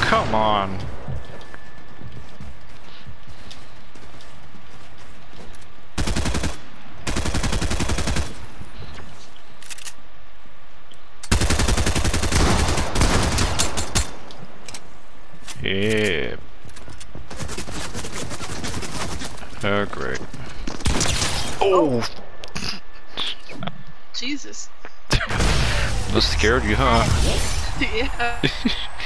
come on. Yeah. Oh, great. Oh! Jesus. Was scared you, huh? Yeah.